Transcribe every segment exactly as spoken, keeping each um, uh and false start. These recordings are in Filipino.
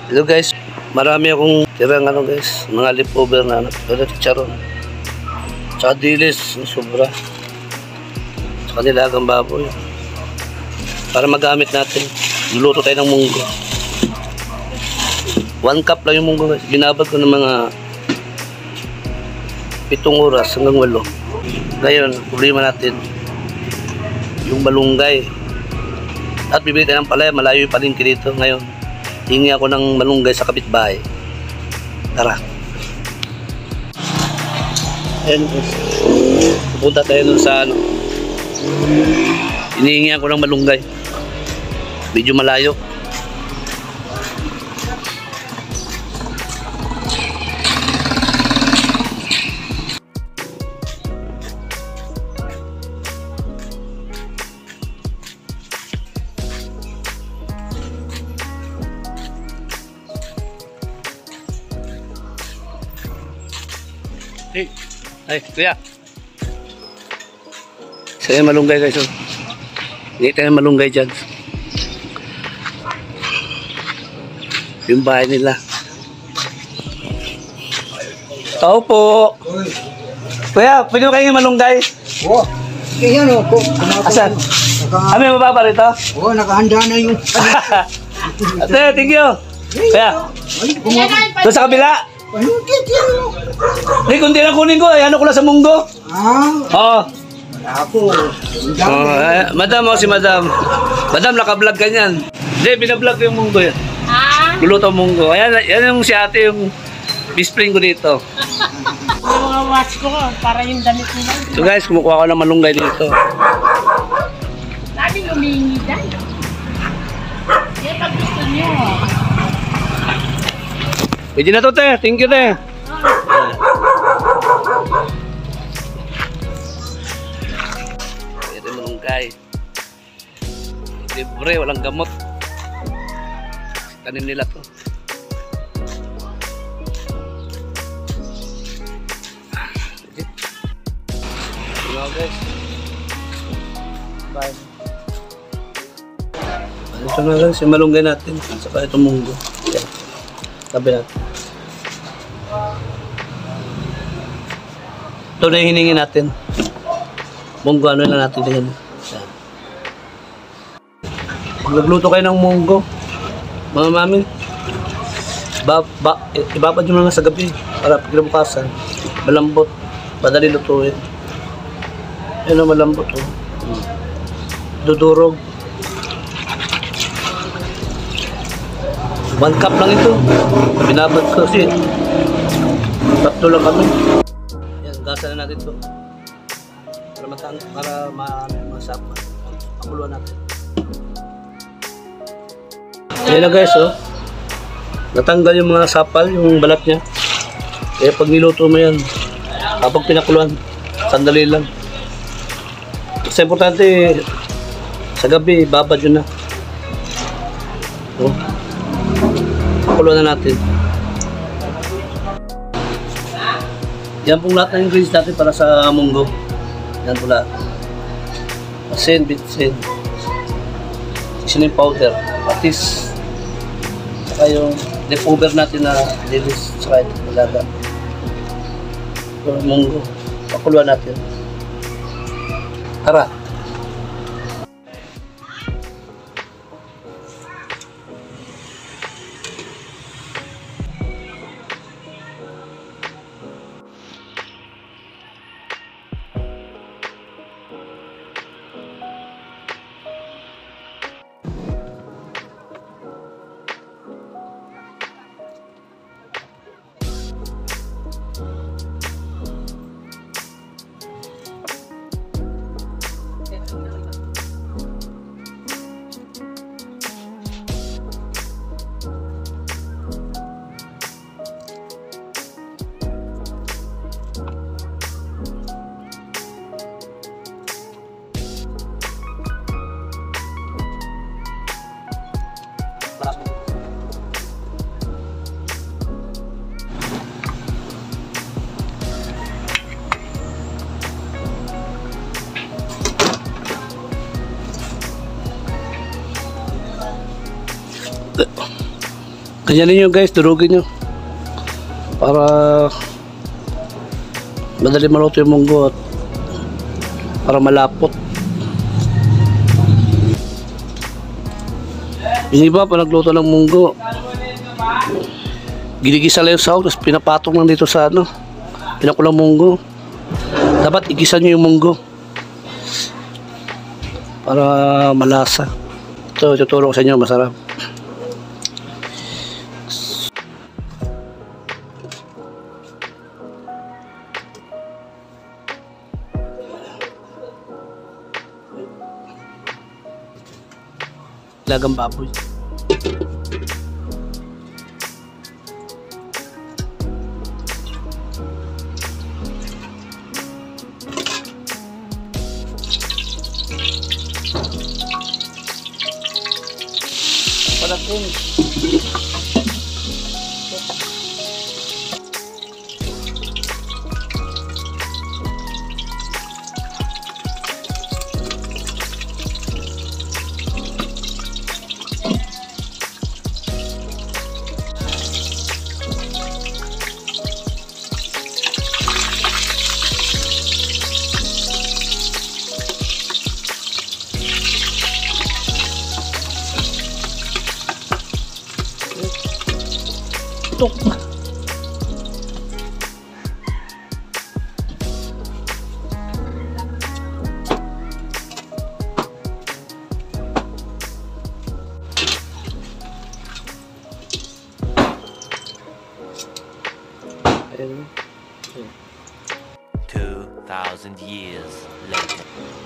Hello guys, marami akong tirang ano guys, mga leftover na ano, pero chicharon. Tsaka dilis, sobra. Tsaka nilagang baboy. Para magamit natin, luluto tayo ng munggo. One cup lang yung munggo guys, binabad ko ng mga pitong oras hanggang walo. Ngayon, problema natin, yung malunggay. At bibili tayo ng palaya, malayo yung palengke dito ngayon. Hingi ako ng malunggay sa kapitbahay. Tara. Ayan. Pupunta tayo dun sa ano. Hinihingi ako ng malunggay. Medyo malayo. Hey, ay, kuya. Saya malunggay guys. Hindi tayo malunggay dyan. Yung bahay nila. Tao po. Kuya, pwede mo kayo malunggay? Oo. Kaya ano ko. Asan? Kami mababa rito? Oo, nakahanda na yung... Ate, thank you. Kuya, doon sa kabila. Ano kaya mo? Hindi, kung di na kunin ko, ano ko lang sa munggo. Ah, Oo. ako. Oh, eh, madam, oh, si madam. Madam, naka-vlog ka niyan. Hindi, binablog ko yung munggo yan. Ah? Luluto munggo. Ayan, yan yung si ate, yung bispring ko dito. Yung mga watch ko, para yung damit nila. So guys, kumukuha ko ng malunggay dito. Sabi humingi dyan. Yan pag gusto niyo. Pwede na to, te. Thank you, te. Ito yung malunggay. Libre, walang gamot. Tanim nila to. Hello guys. Bye. Ito na lang si malunggay natin. Saka itong munggo. Yan. Tabi natin. Ito na yung hiningi natin. Munggo, ano na natin din. Nagluto kayo ng munggo, mga mami, ba, ba, ibabad nyo lang sa gabi para paglabukasan. Malambot, madali lutuin. Yan ang malambot, oh. Dudurog. One cup lang ito. Binabad ko kasi tatlo lang kami. Yan, gasan na natin ito. Para matang, para masapa. Pakuluan natin. Ayan na guys, oh. Natanggal yung mga sapal, yung balat niya. Kaya pag niluto mo yan, kapag pinakuluan, sandali lang. Kasi importante, sa gabi, babad yun na. Oh. Pakuluan na natin. Yan pong lahat ng ingredients natin para sa munggo. Yan po lahat. Asin, bitsin, seasoning powder, patis, saka yung leftover natin na dilis, saka ito, malaga. Ito, munggo. Pakuluan natin. Tara. Ganyanin nyo guys, durugin nyo. Para madali maluto yung munggo at para malapot. Yung iba pa nagluto ng munggo, ginigisa lang yung sahog tapos pinapatong lang dito sa ano, pinakulang munggo. Dapat igisa nyo yung munggo para malasa. Ito, tuturo ko sa inyo, masarap. Lagang baboy. Palatin. Tok. Two thousand years later.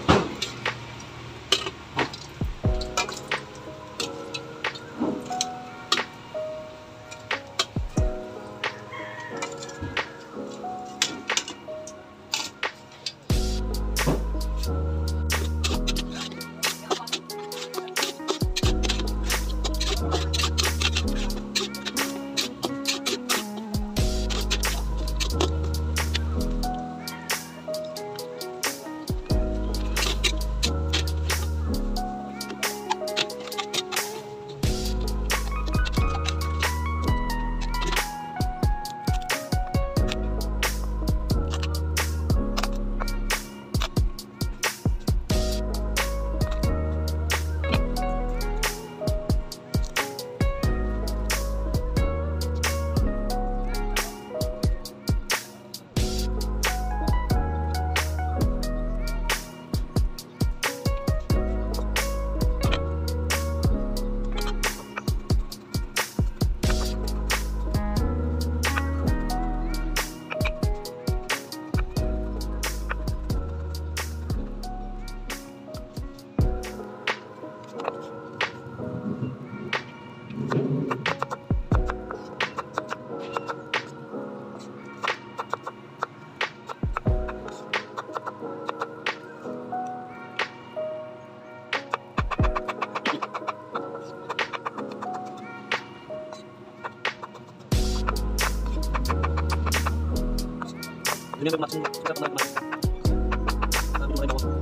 Ini memang masih tidak pernah mas. Tapi mulai bawa.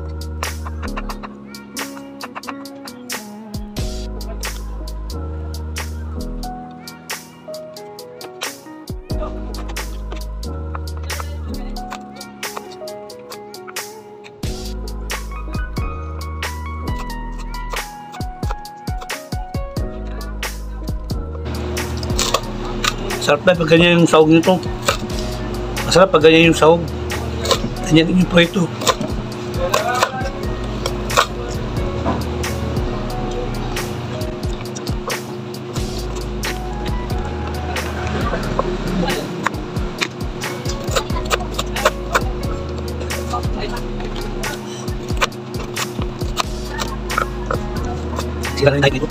Sarap na pag ganyan yung sahog nito. Masarap pag ganyan yung sahog. Ganyan yung prito. Sila na yung naik dito.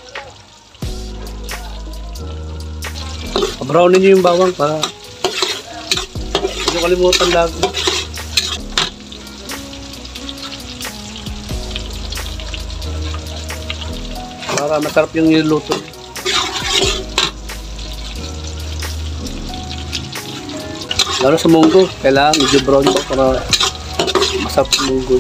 Brownin nyo yung bawang para Huwag kalimutan lang. Para masarap yung niluto. Lalo sa munggo, kailangan medyo brown pa para masarap yung munggo.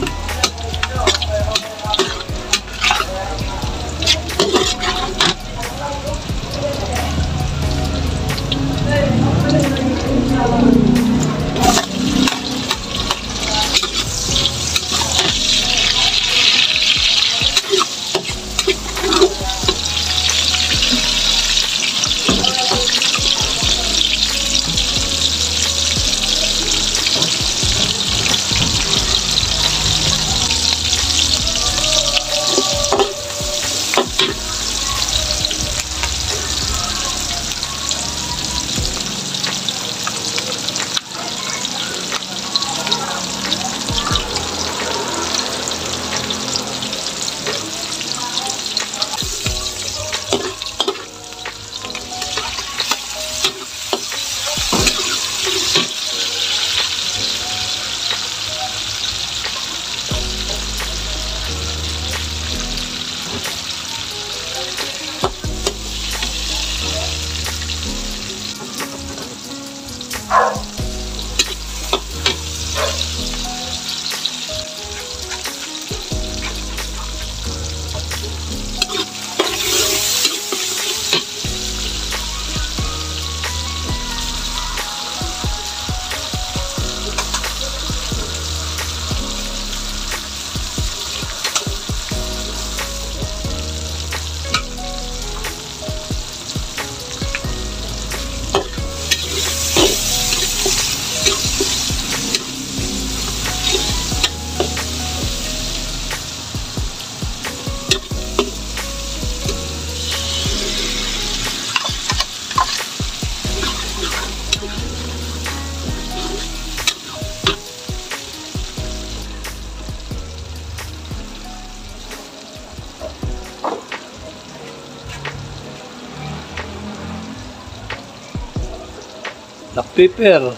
Black pepper.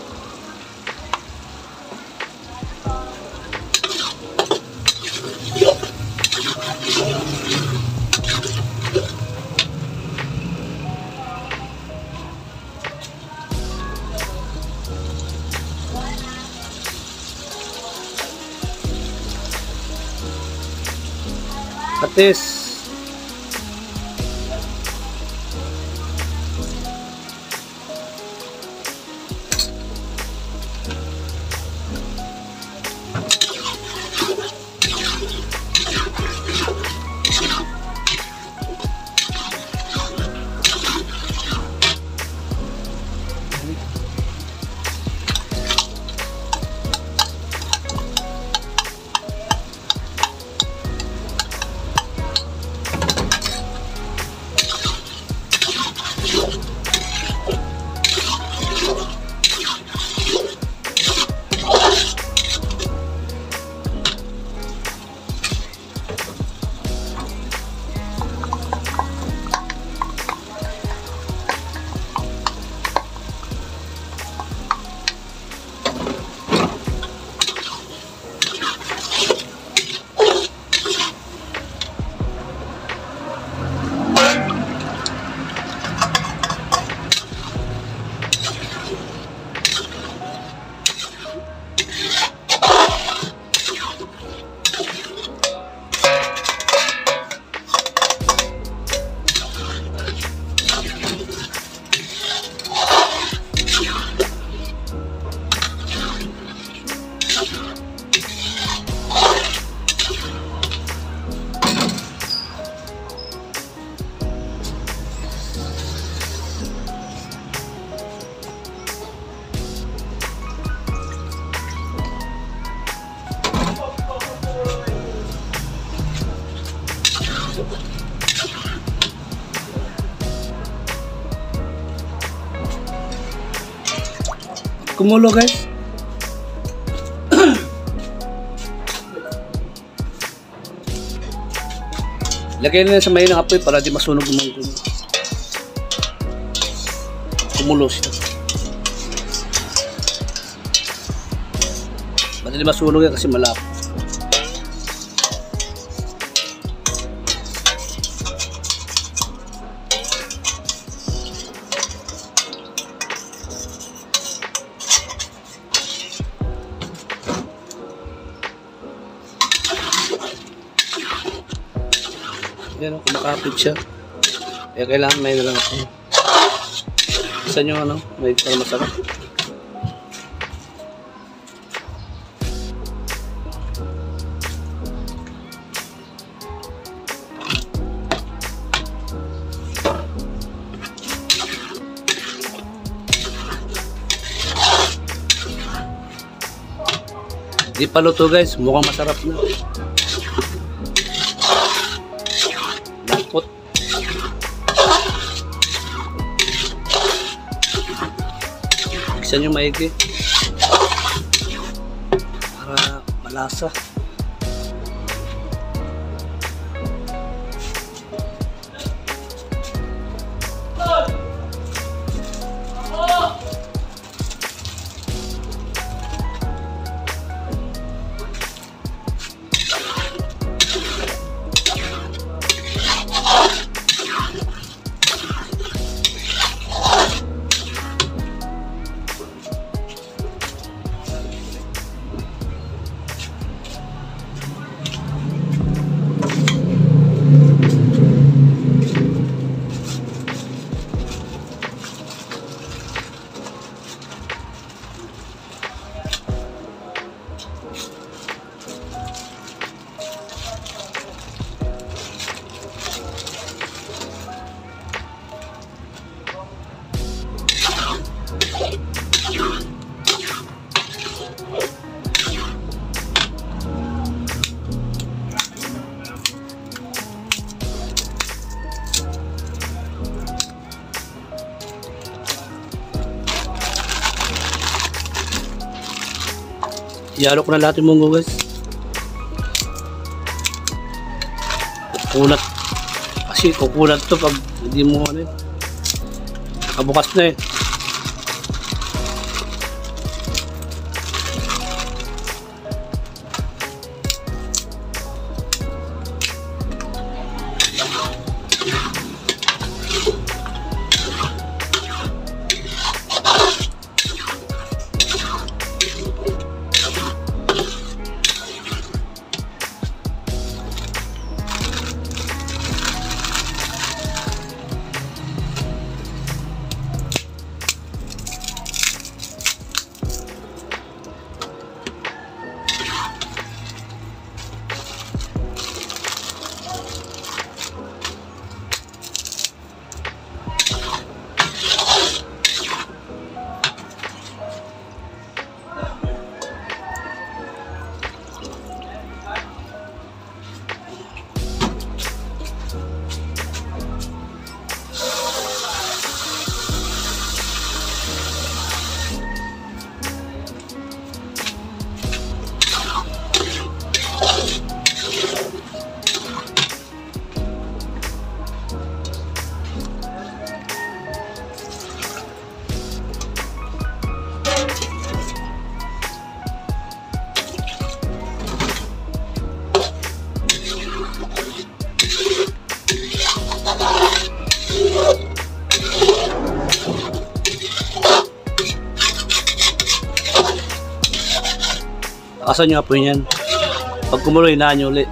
Patis. Kumulo guys. Lagay na sa may ng apoy para di masunog yung mga kumulo siya. Madali masunog yan kasi malapot. Yan o, kumakapit siya. Kaya kailangan may nalang ako. Isa nyo ano, may para masarap. Di pa luto guys, mukhang masarap na. Lapot. Buksan nyo maigi para malasa. Ihalo ko na lahat yung munggo guys. Kukunat. Kasi kukunat to pag hindi mo ano yun. Nakabukas na eh. Asan nyo apoy yan? Pag kumuloy, hinaan nyo ulit.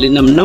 Malinamnam.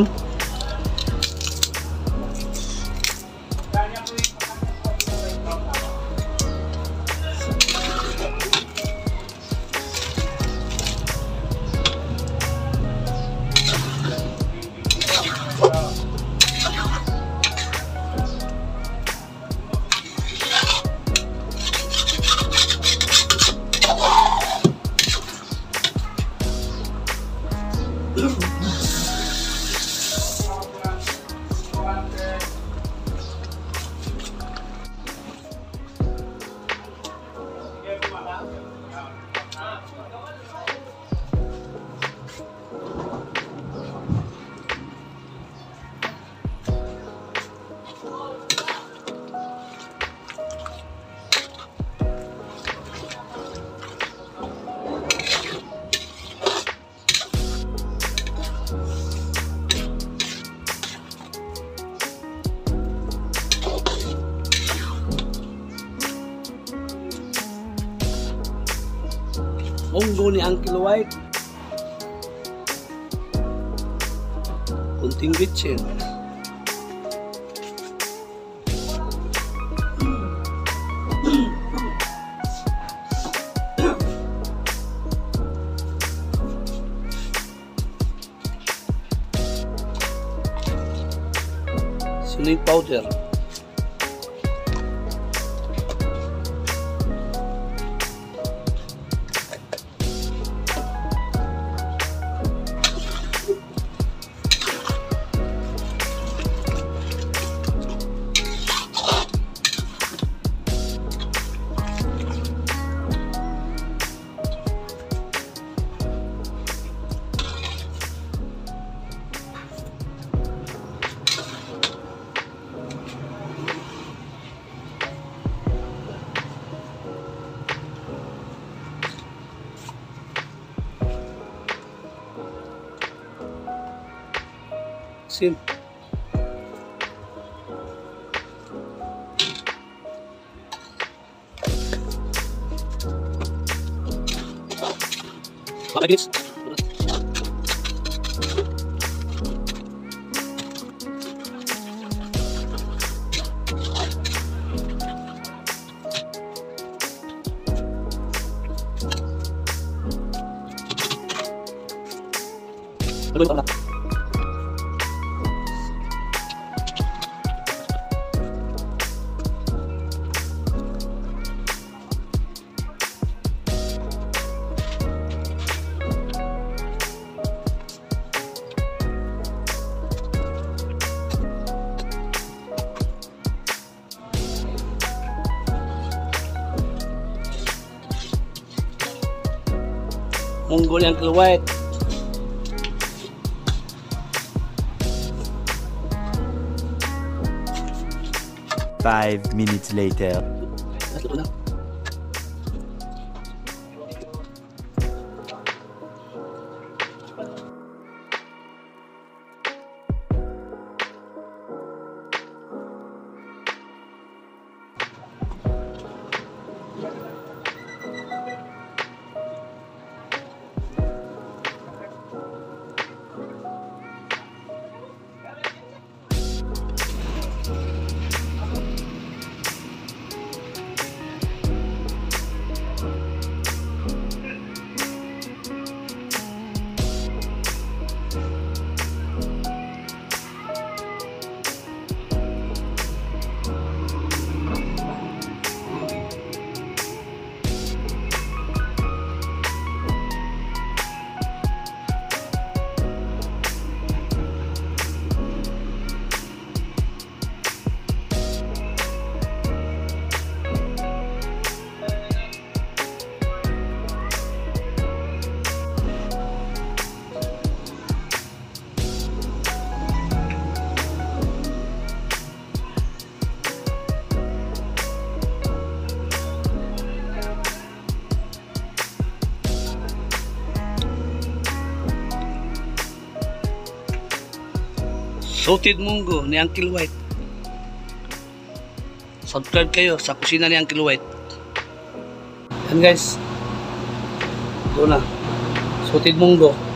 Munggo ni Uncle White. Kunting bitsin. Seasoning powder. Sim. Pakai guys. Belum tak. Munggo yang Uncle White. Five minutes later. Salted munggo ni Uncle White. Subscribe kayo sa kusina ni Uncle White. Yan guys. Ito na. Salted munggo.